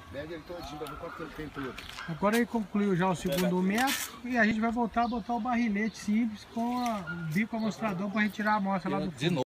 Mede ele todinho pra ver quanto ele tem todo. Agora ele concluiu já o segundo metro e a gente vai voltar a botar o barrilete simples com o bico amostrador para retirar a amostra lá do fundo.